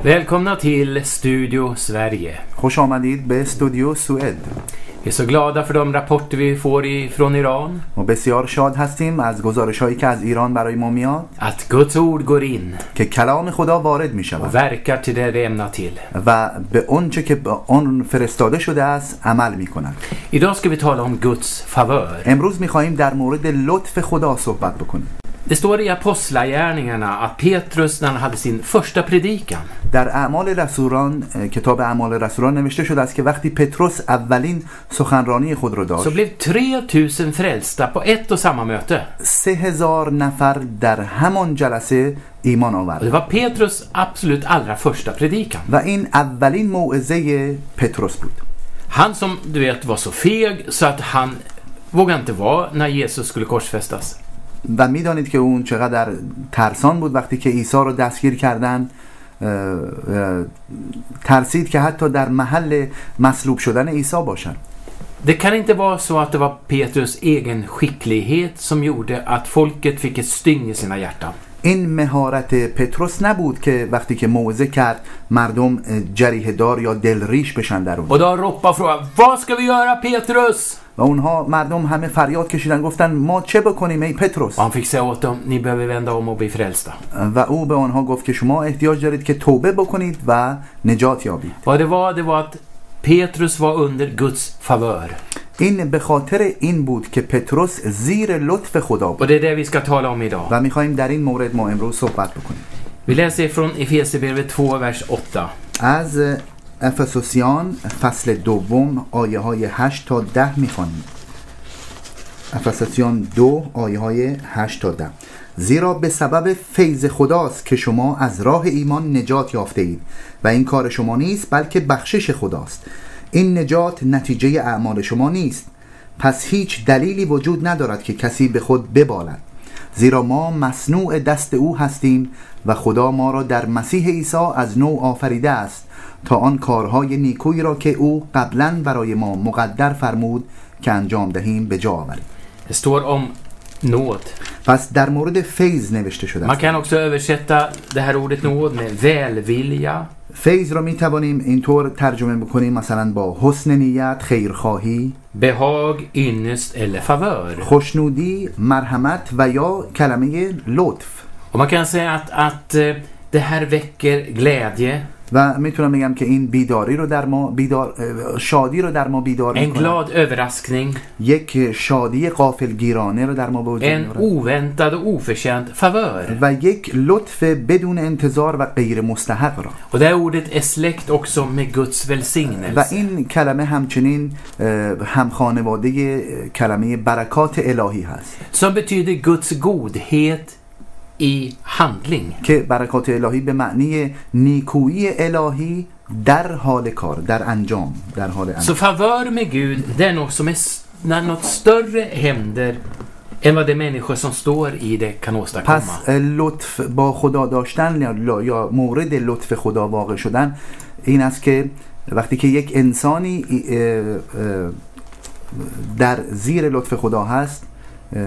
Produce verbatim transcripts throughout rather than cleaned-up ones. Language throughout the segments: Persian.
Välkomna till Studio Sverige. خوش آمدید به استودیو سوئد. Vi är så glada för de rapporter vi får ifrån Iran. ما بسیار شاد هستیم از گزارش‌هایی که از ایران برای ما میاد. Att Guds ord går in که کلام خدا وارد och می‌شود verkar till det det är ämnat till. و به آنچه که به آن فرستاده شده است عمل می‌کند. Idag ska vi tala om Guds favör. امروز می‌خواهیم در مورد لطف خدا صحبت بکنیم. Det står i Apostlagärningarna att Petrus när han hade sin första predikan در اعمال رسولان کتاب اعمال رسولان نوشته شده است که وقتی پتروس اولین سخنرانی خود را så داشت blev tre tusen frälsta på ett och samma möte. سه هزار نفر در همان جلسه ایمان Och آورد det var Petrus absolut allra första predikan. و این اولین موعظه پتروس بود. Han som du vet var så feg så att han vågade inte vara när Jesus skulle korsfästas. و میدانید که اون چقدر ترسان بود وقتی که عیسی رو دستگیر کردن، ترسید که حتی در محل مصلوب شدن عیسی باشد. Det kan inte vara så att det var Petrus egen skicklighet som gjorde att folket fick ett styng i sina hjärtan. این مهارت پتروس نبود که وقتی که موعظه کرد مردم جریحه دار یا دلریش بشن در اون. Och då ropade och frågade: "Vad ska vi göra, Petrus?" و اونها مردم همه فریاد کشیدن گفتن ما چه بکنیم ای پتروس؟ Och han fick säga åt dem: "Ni behöver vända om och bli frälsta." و او به آنها گفت که شما احتیاج دارید که توبه بکنید و نجات یابید. Vad det var, det var att Petrus var under Guds favör. این به خاطر این بود که پتروس زیر لطف خدا بود. Och det är det vi ska tala om idag. و می‌خوایم در این مورد ما امروز صحبت بکنیم. Vi läser från Efesierbrevet två vers åtta. از افسوسیان فصل دوم آیه های هشت تا ده می‌خوانیم. افسوسیان دو آیه های هشت تا ده. زیرا به سبب فیض خداست که شما از راه ایمان نجات یافته اید و این کار شما نیست بلکه بخشش خداست. این نجات نتیجه اعمال شما نیست، پس هیچ دلیلی وجود ندارد که کسی به خود ببالد، زیرا ما مصنوع دست او هستیم و خدا ما را در مسیح عیسی از نو آفریده است تا آن کارهای نیکویی را که او قبلا برای ما مقدر فرمود که انجام دهیم به جا آوریم. Det står om nåd. پس در مورد فیض نوشته شده Man است. kan också översätta det här ordet nåd med välvilja. فیض را می توانیم اینطور ترجمه بکنیم مثلا با حسن نیت، خیرخواهی، behag, ynnest eller favör. خوشنودی، مرحمت و یا کلمه لطف. Och man kan säga att, att eh, det här väcker glädje, و میتونم بگم که این بیداری رو در ما بیدار شادی رو در ما بیدار en میکنه. glad överraskning, یک شادی غافلگیرانه رو در ما به وجود en میاره oväntad och oförtjänt favör. و یک لطف بدون انتظار و غیر مستحق را. Och det här ordet är släkt också med Guds و välsignelse. این کلمه همچنین هم خانواده کلمه برکات الهی هست Som betyder Guds godhet i handling. که برکات الهی به معنی نیکویی الهی در حال کار، در انجام، در حال Så انجام. favör med Gud, det är något som är s- när något större händer än vad de människor som står i det kan åstadkomma. پس لطف با خدا داشتن یا- یا مورد لطف خدا واقع شدن این است که وقتی که یک انسانی اه، اه، در زیر لطف خدا هست اه،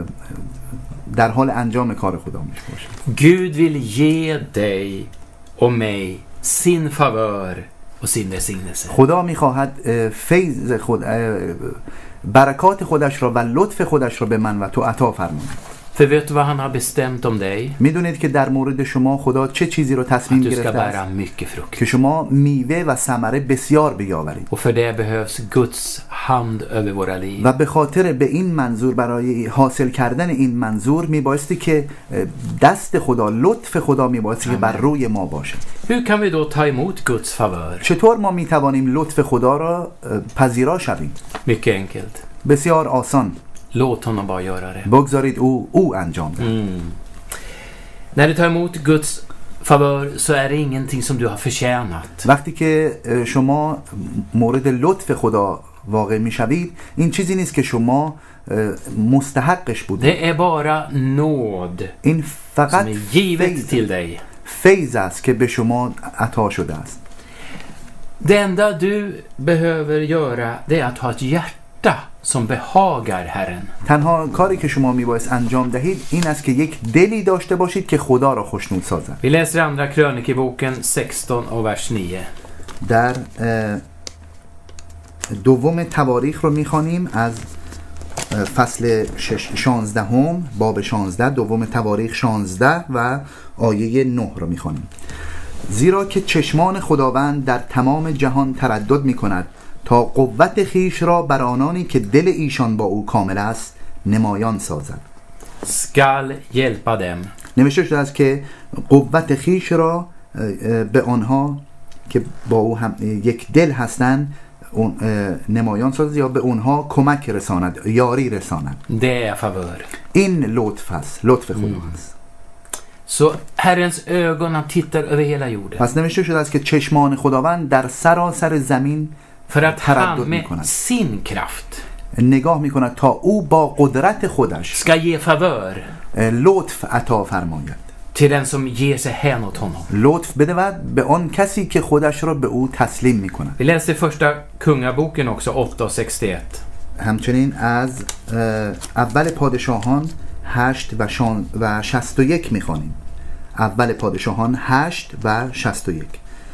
در حال انجام کار خدا میشه باشه. Gud vill ge dig och mig sin favör och sin välsignelse. خدا میخواهد اه، فیض خود اه، برکات خودش را و لطف خودش را به من و تو عطا فرماید. För vet du vad han har bestämt om dig? میدونید که در مورد شما خدا چه چیزی رو تصمیم Att du ska گرفته است؟ bära mycket frukt. که شما میوه و ثمره بسیار بیاورید. Och för det behövs Guds hand över våra liv. و به خاطر به این منظور، برای حاصل کردن این منظور میبایستی که دست خدا، لطف خدا میبایستی که بر روی ما باشه. Hur kan vi då ta emot Guds favör? چطور ما میتوانیم لطف خدا را پذیرا شویم؟ Mycket enkelt. بسیار آسان. Låt honom bara göra det. بگذارید او او انجام ده. Mm. När du tar emot Guds favör så är det ingenting som du har förtjänat. وقتی که شما مورد لطف خدا واقع میشوید این چیزی نیست که شما مستحقش بودید. Det är bara nåd این فقط som är givet فیض, till dig. فیض است که به شما عطا شده است. Det enda du behöver göra det är att ha ett hjärta hjärta som behagar Herren. تنها کاری که شما میبایست انجام دهید این است که یک دلی داشته باشید که خدا را خوشنود سازد. Vi läser andra krönikeboken sexton och vers nio. در اه، دوم تواریخ رو میخوانیم از اه، فصل شانزده هم باب شانزده، دوم تواریخ شانزده و آیه نه رو میخوانیم. زیرا که چشمان خداوند در تمام جهان تردد میکند تا قوت خیش را بر آنانی که دل ایشان با او کامل است نمایان سازد. Skall hjälpa dem. نوشته شده است که قوت خیش را اه، اه، به آنها که با او هم یک دل هستند اون نمایان سازد یا به اونها کمک رساند، یاری رساند. Det är favör. این لطف هست، لطف خدا هست. Så Herrens ögon, han tittar över hela jorden. پس نوشته شده است که چشمان خداوند در سراسر زمین För att han تردد med میکند، sin kraft نگاه میکند تا او با قدرت خودش ska ge favör لطف عطا فرماید، till den som ger sig hän åt honom. لطف بدهد به آن کسی که خودش را به او تسلیم میکند. Vi läser första kungaboken också, åtta och sextioett. همچنین از اه، اول پادشاهان هشت و, شان و شست و یک میخوانیم. اول پادشاهان هشت و شست و یک.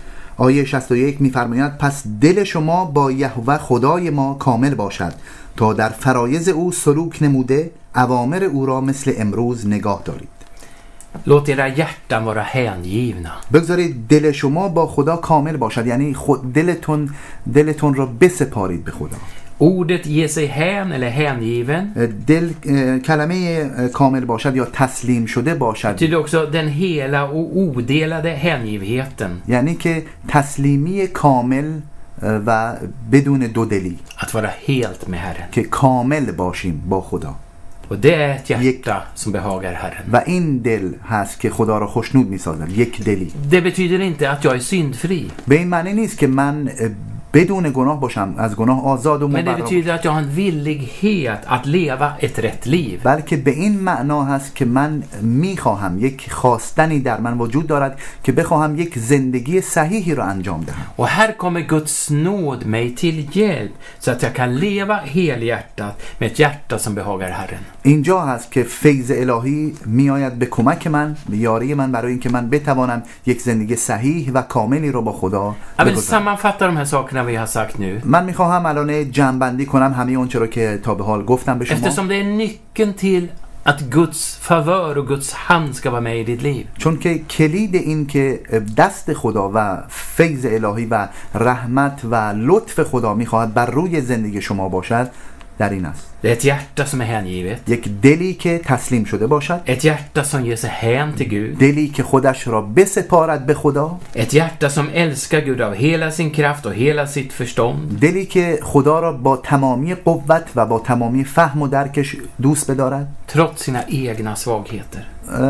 آیه شست و یک میفرماید پس دل شما با یهوه خدای ما کامل باشد تا در فرایض او سلوک نموده اوامر او را مثل امروز نگاه دارید. Låt era hjärtan vara hängivna. بگذارید دل شما با خدا کامل باشد، یعنی خود دلتون دلتون را بسپارید به خدا. Ordet ge sig hän eller hängiven دل اه، کلمه اه، کامل باشد یا تسلیم شده باشد betyder också den hela och odelade hängivheten. یعنی که تسلیمی کامل اه، و بدون دودلی، Att vara helt med Herren. که کامل باشیم با خدا. Och det är ett hjärta som behagar Herren. و این دل هست که خدا را خوشنود می سازد، یک دلی. Det betyder inte att jag är syndfri. به این معنی نیست که من اه، بدون گناه باشم، از گناه آزاد و Men det مبرا betyder باشم، att jag har en villighet att leva ett rätt liv. بلکه به این معنا هست که من میخواهم، یک خواستنی در من وجود دارد که بخواهم یک زندگی صحیحی را انجام دهم. Och här kommer Guds nåd mig till hjälp så att jag kan leva helhjärtat med ett hjärta som behagar Herren. اینجا هست که فیض الهی میآید به کمک من، به یاری من، برای اینکه من بتوانم یک زندگی صحیح و کاملی را با خدا Jag vill بگذارم. sammanfatta de här sakerna vi har sagt nu. من میخواهم الان جمع‌بندی کنم همه اون چرا که تا به حال گفتم به شما، Eftersom det är nyckeln till att Guds favör och Guds hand ska vara med i ditt liv. چون که کلید این که دست خدا و فیض الهی و رحمت و لطف خدا میخواهد بر روی زندگی شما باشد در این است. Det är ett hjärta som är hängivet. یک دلی که تسلیم شده باشد، Ett hjärta som ger sig hän till Gud. دلی که خودش را بسپارد به خدا، Ett hjärta som älskar Gud av hela sin kraft och hela sitt förstånd. دلی که خدا را با تمامی قوت و با تمامی فهم و درکش دوست بدارد، Trots sina egna svagheter.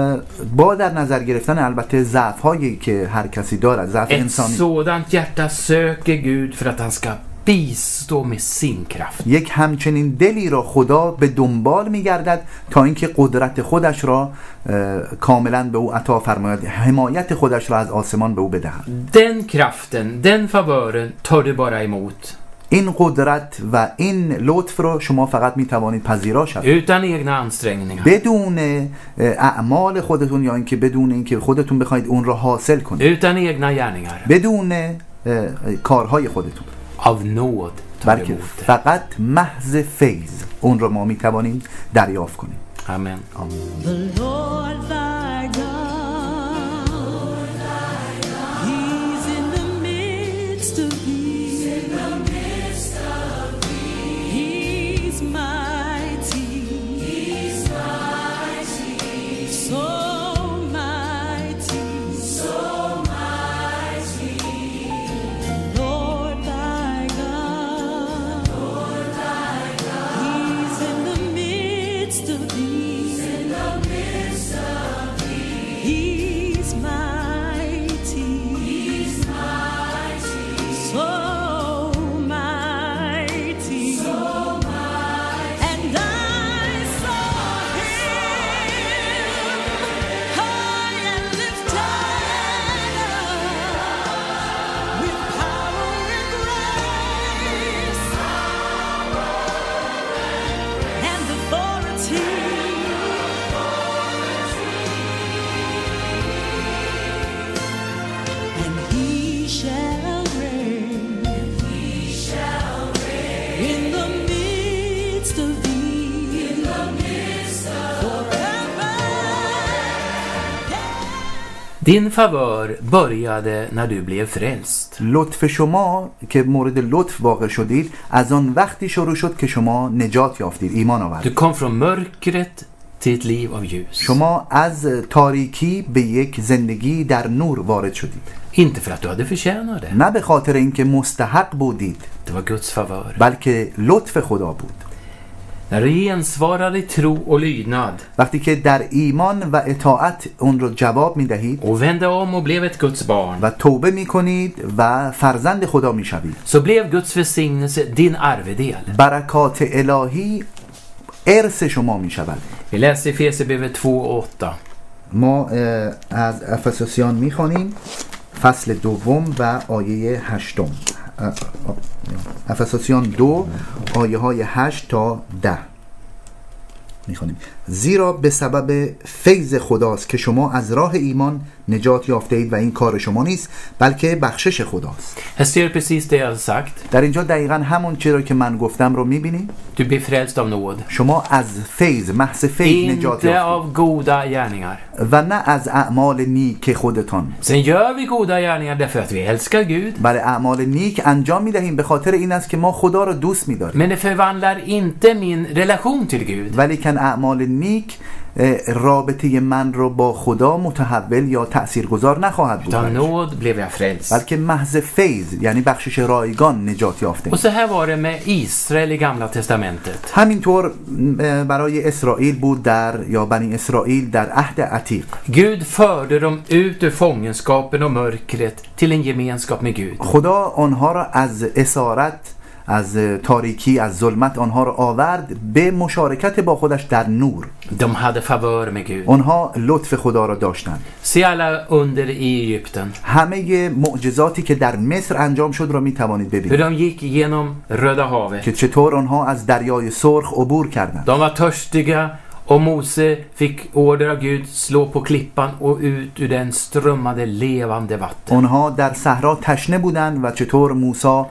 با در نظر گرفتن البته ضعف هایی که هر کسی دارد، ضعف Ett انسانی. sådant hjärta söker Gud för att han ska bistå med sin kraft. یک همچنین دلی را خدا به دنبال می‌گردد تا اینکه قدرت خودش را کاملا به او عطا فرماید، حمایت خودش را از آسمان به او بدهد. Den kraften, den favören tar du bara emot. این قدرت و این لطف را شما فقط میتوانید پذیرا شوید Utan egna ansträngningar. بدون اعمال خودتون یا اینکه بدون اینکه خودتون بخواید اون را حاصل کنید، Utan egna gärningar. بدون کارهای خودتون، Av nåd tar du بلکه emot det. فقط محض فیض اون را ما میتوانیم دریافت کنیم. Amen. The Lord thy God, He's in the midst of thee. He's mighty. He's mighty. So mighty. So mighty. Lord thy God. Lord thy God. He's in the midst of thee. In the midst of in the midst of thee, in the midst of forever. Din favör började när du blev frälst. لطف شما که مورد لطف واقع شدید از آن وقتی شروع شد که شما نجات یافتید، ایمان Du آوردید. kom från mörkret till ett liv av ljus. شما از تاریکی به یک زندگی در نور وارد شدید، Inte för att du hade förtjänat det. نه به خاطر اینکه مستحق بودید، Det var Guds favör. بلکه لطف خدا بود. När du gensvarade i tro och lydnad وقتی که در ایمان و اطاعت اون رو جواب می دهید och vände om och blev ett Guds barn, و توبه می کنید و فرزند خدا می شوید، så blev Guds välsignelse din arvedel. برکات الهی ارث شما می شود. Vi läser i Efesierbrevet två och åtta. ما اه، از افسوسیان می خوانیم فصل دوم و آیه هشتم. اه، اه، افسوسیان دو آیه های هشت تا ده می خوانیم. زیرا به سبب فیض خداست که شما از راه ایمان نجات یافته اید و این کار شما نیست بلکه بخشش خداست. Här ser du precis det jag har sagt. در اینجا دقیقا همون چیزی که من گفتم رو میبینی. Du blir frälst av nåd. شما از فیض، محض فیض نجات Inte یافتید av goda gärningar. و نه از اعمال نیک خودتان. Sen gör vi goda gärningar därför att vi älskar Gud. بله، اعمال نیک انجام میدهیم به خاطر این است که ما خدا رو دوست میداریم. Men det förvandlar inte min relation till Gud. ولی کن اعمال نیک اه، رابطه من رو با خدا متحول یا تأثیرگذار نخواهد بود، Utan برش. nåd blev jag frälst. بلکه محض فیض یعنی بخشش رایگان نجات یافته. Och så här var det med Israel i Gamla Testamentet. همینطور اه، برای اسرائیل بود در یا بنی اسرائیل در عهد عتیق. Gud förde dem ut ur fångenskapen och mörkret till en gemenskap med Gud. خدا آنها را از اسارت، از تاریکی، از ظلمت آنها را آورد به مشارکت با خودش در نور. De hade favör med Gud. آنها لطف خدا را داشتند. Se alla under i Egypten. همه معجزاتی که در مصر انجام شد را می توانید Hur ببینید de gick genom Röda havet. که چطور آنها از دریای سرخ عبور کردند. De var törstiga och Mose fick order av Gud slå på klippan och ut ur den strömmade levande vatten. آنها در صحرا تشنه بودند و چطور موسی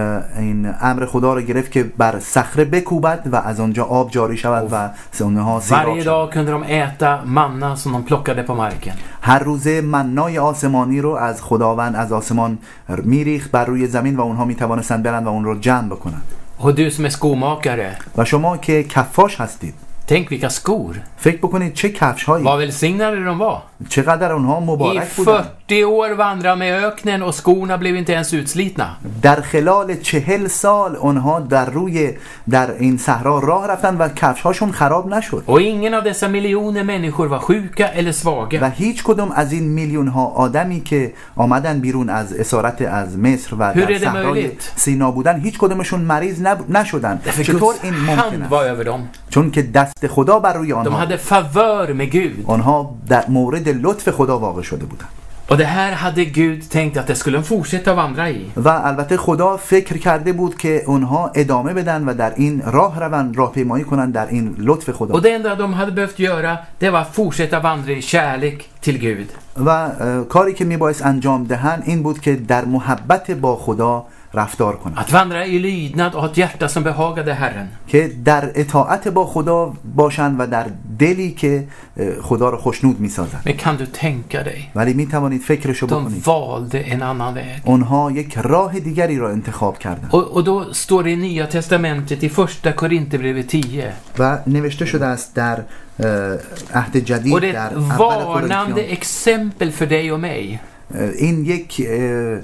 این امر خدا را گرفت که بر صخره بکوبد و از آنجا آب جاری شود و آنها سیراب Varje شود. dag kunde de äta manna som de plockade på marken. هر روزه منای آسمانی رو از خداوند از آسمان میریخت بر روی زمین و اونها میتوانستند برند و اون رو جمع بکنند. Och du som är skomakare, و شما که کفاش هستید tänk vilka skor. فکر بکنید چه کفش هایی، Vad välsignade de var. چقدر اونها I مبارک بودند. fyrtio år vandrade med öknen och skorna blev inte ens utslitna. در خلال چهل سال اونها در روی در این صحرا راه رفتن و کفش هاشون خراب نشد. Och ingen av dessa miljoner människor var sjuka eller svaga. و هیچ کدوم از این میلیون ها آدمی که آمدن بیرون از اسارت از مصر و Hur är در det صحرای möjligt? سینا بودن، هیچ کدومشون مریض نب... نشدن. Därför چطور Guds این ممکن hand var است؟ över dem. چون که دست خدا بر روی De آنها hade favör med Gud. آنها در مورد لطف خدا واقع شده بودند. Och det här hade Gud tänkt att det skulle fortsätta vandra i. و البته خدا فکر کرده بود که اونها ادامه بدن و در این راه روند راهپیمایی کنن در این لطف خدا. Och det enda de hade behövt göra, det var att fortsätta vandra i kärlek till Gud. و اه، کاری که میبایست انجام دهن این بود که در محبت با خدا رفتار کنند، Att vandra i lydnad och ha ett hjärta som behagade Herren. که در اطاعت با خدا باشند و در دلی که اه، خدا را خوشنود میسازند. Men kan du tänka dig? ولی میتوانید فکرشو De بکنید، valde en annan väg. اونها یک راه دیگری را انتخاب کردند. Och, och då står det i Nya Testamentet i första Korinthierbrevet tio. و نوشته شده است در اه، عهد جدید Och det är در ett اول varnande قرنتیان. exempel för dig och mig. اه، این یک اه،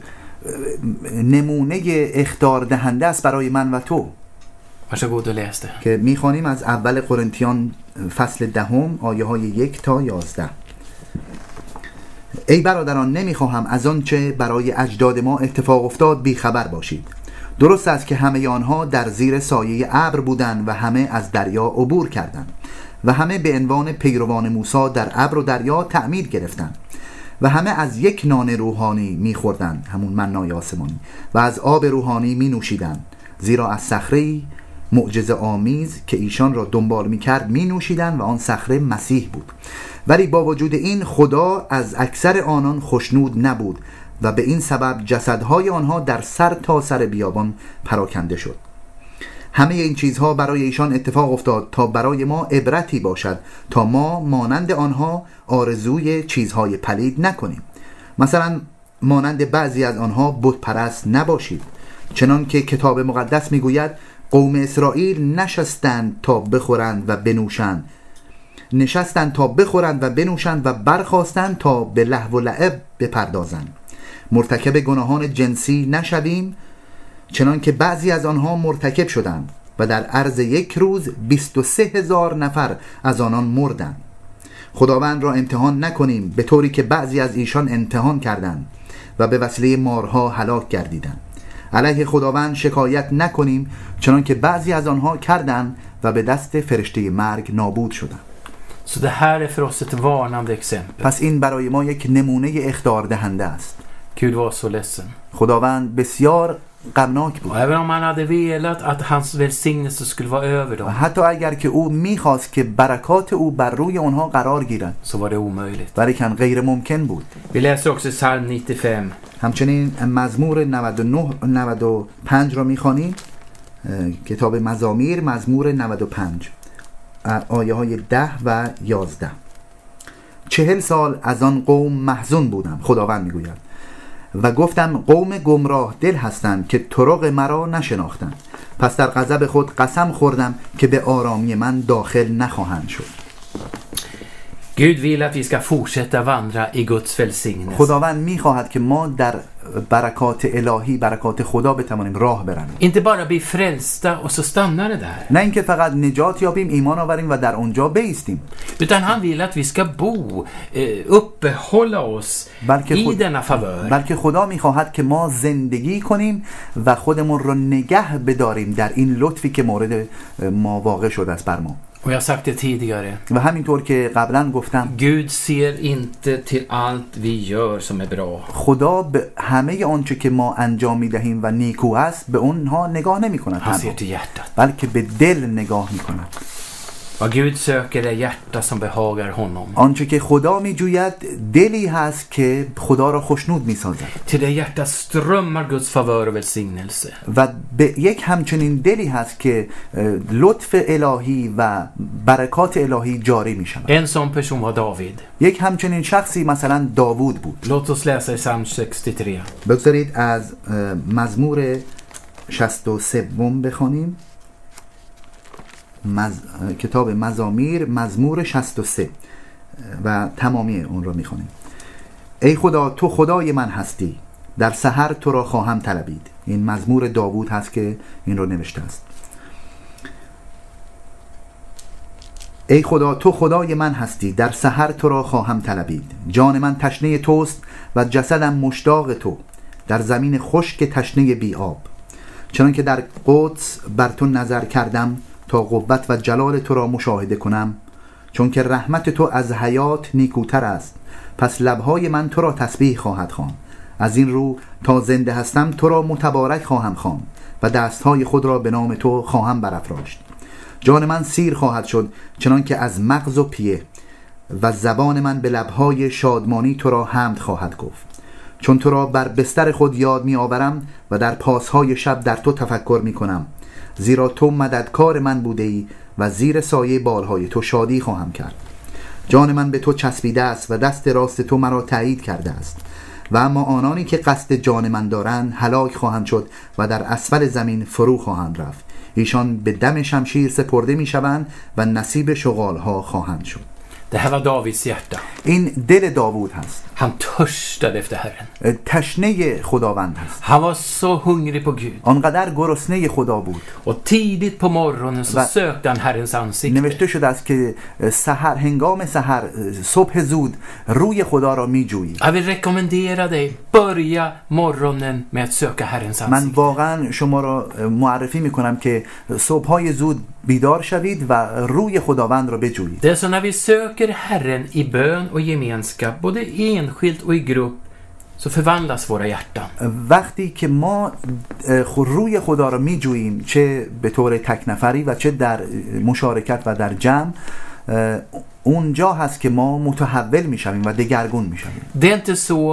نمونه اخطار دهنده است برای من و تو Varsågod och läs det. که میخوانیم از اول قرنتیان فصل دهم آیه های یک تا یازده. ای برادران، نمیخواهم از آنچه برای اجداد ما اتفاق افتاد بیخبر باشید. درست است که همه آنها در زیر سایه ابر بودند و همه از دریا عبور کردند و همه به عنوان پیروان موسی در ابر و دریا تعمید گرفتند و همه از یک نان روحانی می‌خوردند، همون منای آسمانی، و از آب روحانی می‌نوشیدند، زیرا از صخره‌ای معجزه آمیز که ایشان را دنبال می‌کرد می‌نوشیدند و آن صخره مسیح بود. ولی با وجود این خدا از اکثر آنان خوشنود نبود و به این سبب جسدهای آنها در سر تا سر بیابان پراکنده شد. همه این چیزها برای ایشان اتفاق افتاد تا برای ما عبرتی باشد تا ما مانند آنها آرزوی چیزهای پلید نکنیم. مثلا مانند بعضی از آنها بت پرست نباشید، چنان که کتاب مقدس میگوید قوم اسرائیل نشستند تا بخورند و بنوشند نشستند تا بخورند و بنوشند و برخاستند تا به لهو و لعب بپردازند. مرتکب گناهان جنسی نشویم، چنان که بعضی از آنها مرتکب شدند و در عرض یک روز بیست و سه هزار نفر از آنان مردند. خداوند را امتحان نکنیم به طوری که بعضی از ایشان امتحان کردند و به وسیله مارها هلاک گردیدند. علیه خداوند شکایت نکنیم، چنان که بعضی از آنها کردند و به دست فرشته مرگ نابود شدند. Så det här är för oss ett varnande exempel. پس این برای ما یک نمونه اخطار دهنده است. Gud var så ledsen. خداوند بسیار غمناک Och بود. även om han hade velat att hans välsignelse skulle vara över dem, حتی اگر که او میخواست که برکات او بر روی آنها قرار گیرد، så var det omöjligt. ولیکن غیر ممکن بود. Vi läser också i psalm nittiofem. همچنین مزمور نود و نه نود و پنج را میخوانیم. کتاب مزامیر مزمور نود و پنج آیه های ده و یازده. چهل سال از آن قوم محزون بودم، خداوند میگوید، و گفتم قوم گمراه دل هستند که طرق مرا نشناختند. پس در غضب خود قسم خوردم که به آرامی من داخل نخواهند شد. Gud vill att vi ska fortsätta vandra i Guds välsignelse. خداوند میخواهد که ما در برکات الهی، برکات خدا بتوانیم راه برویم. Inte bara bli frälsta och så stannar det där. نه اینکه فقط نجات یابیم، ایمان آوریم و در اونجا بایستیم، Utan han vill att vi ska bo, eh, uppehålla oss بلکه i خود... denna favör. بلکه خدا میخواهد که ما زندگی کنیم و خودمون رو نگه بداریم در این لطفی که مورد ما واقع شده است بر ما. Och jag har sagt det tidigare. و همینطور که قبلا گفتم، Gud ser inte till allt vi gör som är bra. خدا به همه آنچه که ما انجام میدهیم و نیکو است به اونها نگاه نمی کند، Han ser till hjärtat. بلکه به دل نگاه می کند. Vad Gud söker är hjärta som behagar honom. آنچه که خدا می جوید دلی هست که خدا را خوشنود می سازد. Till det hjärtat strömmar Guds favör och välsignelse. و به یک همچنین دلی هست که لطف الهی و برکات الهی جاری می شود. En sån person var David. یک همچنین شخصی مثلا داوود بود. Låt oss läsa i psalm sextiotre. بگذارید از مزمور شصت و سه بخوانیم. مز... کتاب مزامیر مزمور شصت و سه و تمامی اون رو میخونیم. ای خدا تو خدای من هستی، در سحر تو را خواهم طلبید. این مزمور داوود هست که این رو نوشته است. ای خدا تو خدای من هستی، در سحر تو را خواهم طلبید. جان من تشنه توست و جسدم مشتاق تو، در زمین خشک تشنه بی آب. چنان که در قدس بر تو نظر کردم تا قوت و جلال تو را مشاهده کنم. چون که رحمت تو از حیات نیکوتر است، پس لبهای من تو را تسبیح خواهد خواند. از این رو تا زنده هستم تو را متبارک خواهم خواند و دستهای خود را به نام تو خواهم برافراشت. جان من سیر خواهد شد چنان که از مغز و پیه، و زبان من به لبهای شادمانی تو را حمد خواهد گفت. چون تو را بر بستر خود یاد می آورم و در پاسهای شب در تو تفکر می کنم. زیرا تو مددکار من بوده ای و زیر سایه بالهای تو شادی خواهم کرد. جان من به تو چسبیده است و دست راست تو مرا تایید کرده است. و اما آنانی که قصد جان من دارند هلاک خواهند شد و در اسفل زمین فرو خواهند رفت. ایشان به دم شمشیر سپرده می شوند و نصیب شغالها خواهند شد. Det här var Davids hjärta. این دل داوود هست. Han törstade efter Herren. تشنه خداوند هست. Han var så hungrig på Gud. آنقدر گرسنه خدا بود. Och tidigt på morgonen så Va- sökte han Herrens ansikte. نوشته شده است که سحر، هنگام سحر، صبح زود روی خدا را می جویید. Jag vill rekommendera dig, börja morgonen med att söka Herrens من ansikte. واقعا شما را معرفی می کنم که صبحهای زود بیدار شوید و روی خداوند را بجویید. Det är så när vi söker Herren i bön och gemenskap, både enskilt och i grupp, så förvandlas våra hjärtan. وقتی که ما روی خدا را می جوییم، چه به طور تک نفری و چه در مشارکت و در جمع، اونجا هست که ما متحول می شویم و دگرگون می شویم. Det är inte så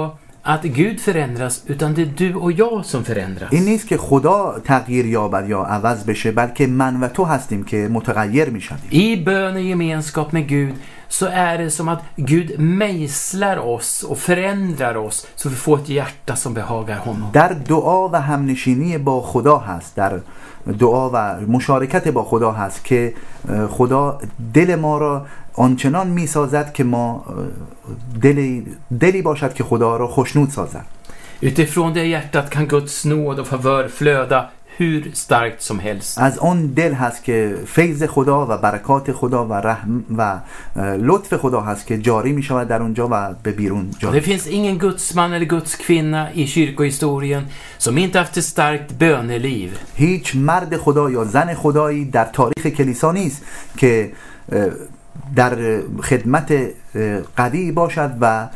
att Gud förändras, utan det är du och jag som förändras. این نیست که خدا تغییر یابد یا عوض بشه، بلکه من و تو هستیم که متغیر میشویم. I bön och gemenskap med Gud så är det som att Gud mejslar oss och förändrar oss så vi får ett hjärta som behagar honom. در دعا و همنشینی با خدا هست، در دعا و مشارکت با خدا هست که خدا دل ما را آنچنان میسازد که ما دلی, دلی باشد که خدا را خوشنود سازد. Utifrån det hjärtat kan Guds nåd och favör flöda hur starkt som helst. از اون دل هست که فیض خدا و برکات خدا و رحم و لطف خدا هست که جاری می شود در اونجا و به بیرون جاری. Det finns ingen gudsman eller gudskvinna i kyrkohistorien som inte haft ett starkt böneliv. هیچ مرد خدا یا زن خدایی در تاریخ کلیسا نیست که در خدمت قوی باشد و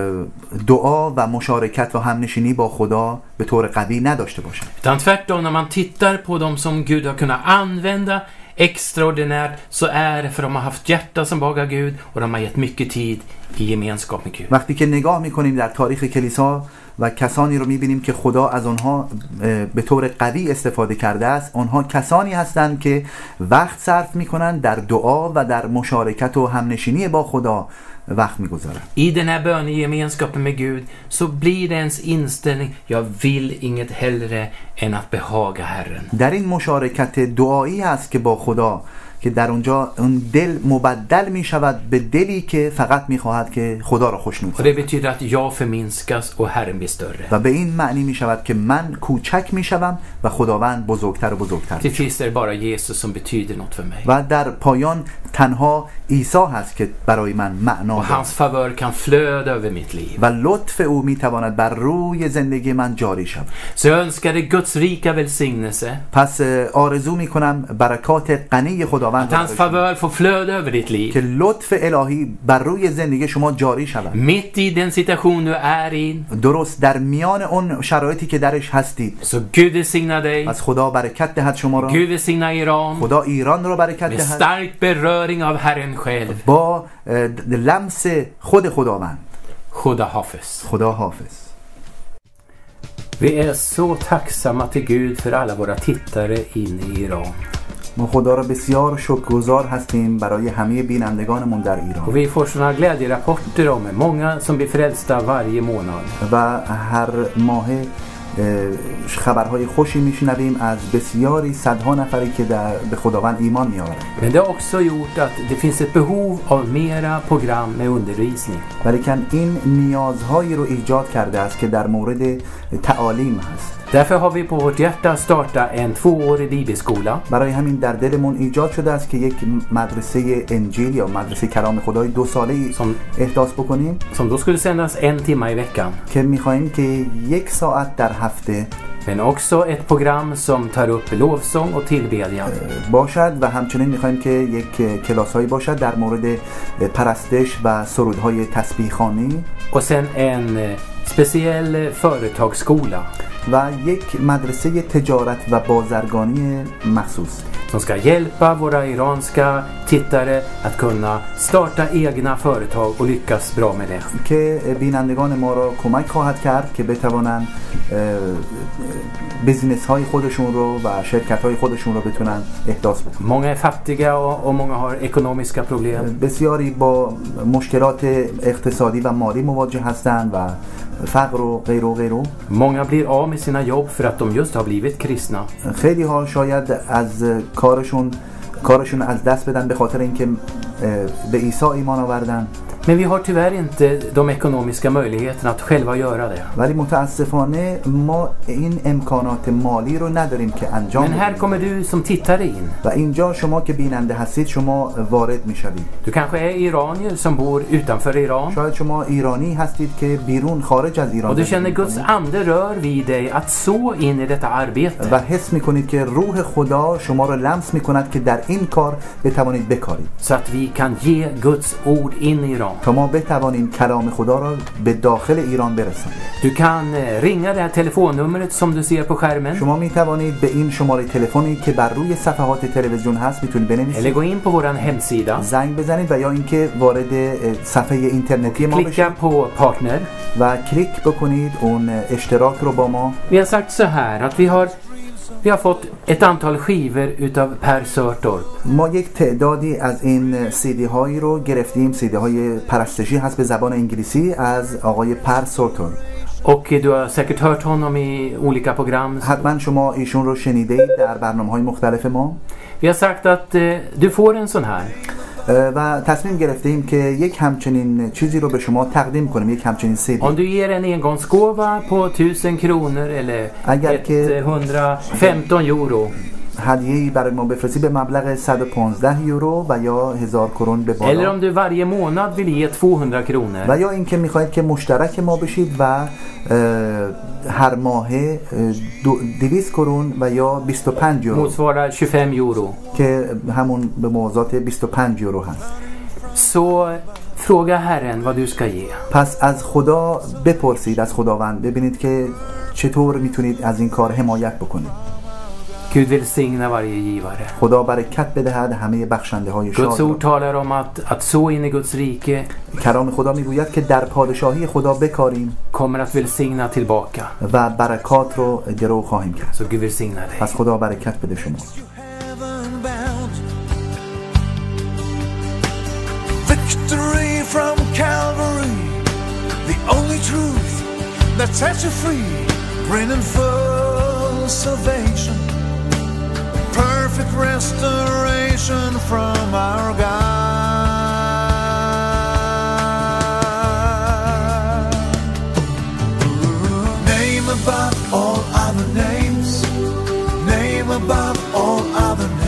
دعا و مشارکت و همنشینی با خدا به طور قوی نداشته باشد. Utan tvärtom, när man tittar på dem som Gud har kunnat använda extraordinärt, så är det för de har haft hjärta som behagar Gud och de har gett mycket tid i gemenskap med Gud. وقتی که نگاه میکنیم در تاریخ کلیسا و کسانی رو میبینیم که خدا از آنها به طور قوی استفاده کرده است، آنها کسانی هستند که وقت صرف میکنن در دعا و در مشارکت و همنشینی با خدا وقت میگذارن. I den här bönegemenskapen med Gud så blir det ens inställning: jag vill inget hellre än att behaga Herren. در این مشارکت دعایی هست که با خدا که در اونجا اون دل مبدل می شود به دلی که فقط می خواهد که خدا را خوشنود Och det betyder att jag förminskas och Herren blir större. و به این معنی می شود که من کوچک می شوم و خداوند بزرگتر و بزرگتر. Till sist är det bara Jesus som betyder något för mig. و در پایان تنها عیسی هست که برای من معنا Och دارد hans favör kan flöda över mitt liv. و لطف او می تواند بر روی زندگی من جاری شود. Så jag önskar dig Guds rika välsignelse. پس آرزو می کنم برکات غنی خداوند Att hans favör får flöda över ditt liv. که لطف الهی بر روی زندگی شما جاری شود. Mitt i den situation du är i. درست در میان اون شرایطی که درش هستید. Så Gud välsigna dig. از خدا برکت دهد شما را. Gud välsigna Iran. خدا ایران را برکت Med دهد. stark beröring av Herren själv. با لمس خود خداوند. Khuda Hafiz. خدا حافظ. Vi är så tacksamma till Gud för alla våra tittare in i Iran. ما خدا را بسیار شکرگزار هستیم برای همه بینندگانمون در Och ایران. vi får såna glädjerapporter om många som blir frälsta varje månad. و هر ماه خبرهای خوشی میشنویم از بسیاری صدها نفری که در به خداوند ایمان میآورند. Men det har också gjort att det finns ett behov av mera program med undervisning. ولیکن این نیازهایی رو ایجاد کرده است که در مورد تعالیم هست. Därför har vi på vårt hjärta startat en tvåårig bibelskola. برای همین در دلمون ایجاد شده است که یک مدرسه انجیل یا مدرسه کلام خدای دو ساله‌ای احداث بکنیم Som då skulle sändas en timme i veckan. که می‌خوایم که یک ساعت در هفته Men också ett program som tar upp lovsång och tillbedjan. باشد و همچنین می‌خوایم که یک کلاس‌هایی باشد در مورد پرستش و سرودهای تسبیح‌خوانی. Och sen en speciell företagsskola. و یک مدرسه تجارت و بازرگانی مخصوص Som ska hjälpa våra iranska tittare att kunna starta egna företag och lyckas bra med det. که بینندگان ما را کمک خواهد کرد که بتوانند بیزینس های خودشون رو و شرکت های خودشون رو بتونن احداث بکنن. Många är fattiga och, och många har ekonomiska problem. بسیاری با مشکلات اقتصادی و مالی مواجه هستند و فقر و غیر و غیره. Många blir av med sina jobb för att de just har blivit kristna. خیلی ها شاید از کارشون کارشون از دست بدن به خاطر اینکه به عیسی ایمان آوردن. Men vi har tyvärr inte de ekonomiska möjligheterna att själva göra det. ولی متاسفانه ما این امکانات مالی رو نداریم که انجام Men här kommer du som tittare in. و اینجا شما که بیننده هستید شما وارد میشوید. Du kanske är iranier som bor utanför Iran. شاید شما ایرانی هستید که بیرون خارج از ایران Och du känner Guds ande rör vid dig att så in i detta arbete. و حس میکنید که روح خدا شما رو لمس میکند که در این کار بتوانید بکارید. Så att vi kan ge Guds ord in i Iran. igenom. تا ما بتوانیم کلام خدا را به داخل ایران برسانیم. Du kan eh, ringa det här telefonnumret som du ser på skärmen. شما می توانید به این شماره تلفنی که بر روی صفحات تلویزیون هست میتونید Eller بنویسید، gå in på vår hemsida. زنگ بزنید و یا اینکه وارد اه، صفحه اینترنتی ما Klicka بشید på partner. و کلیک بکنید اون اشتراک رو با ما. Vi har sagt så här att vi har, vi har fått ett antal skivor utav Per Sörtorp. ما یک تعدادی از این سیدی هایی رو گرفتیم، سیدی های پرستشی هست به زبان انگلیسی از آقای پر سورتون. Och du har säkert hört honom i olika program. حتما شما ایشون رو شنیدید در برنامه های مختلف ما. Vi har sagt att eh, du får en sån här. و تصمیم گرفتیم که یک همچنین چیزی رو به شما تقدیم کنیم، یک همچنین سیدی. Om du ger en engångsgåva på tusen kronor eller Agar ke- etthundrafemton euro. هدیه‌ای برای ما بفرستی به مبلغ صد و پانزده یورو و یا هزار کرون به Eller بالا، om du varje månad vill ge tvåhundra kronor. و یا اینکه میخواید که مشترک ما بشید و اه، هر ماه دویست کرون و یا بیست و پنج یورو Motsvarar tjugofem euro. که همون به موازات بیست و پنج یورو هست. Så fråga Herren vad du ska ge. پس از خدا بپرسید، از خداوند ببینید که چطور میتونید از این کار حمایت بکنید. Gud välsigna varje givare. خدا برکت بدهد همه بخشنده های Guds شاد ord را. talar om att, att så in i Guds rike کلام خدا میگوید که در پادشاهی خدا بکاریم kommer att välsigna tillbaka. و برکات رو گرو خواهیم کرد. Så Gud välsigna dig. پس خدا برکت بده شما. heaven bound. Victory from Calvary, the only truth that sets you free, bringing full salvation, perfect restoration from our God. Name above all other names, name above all other names.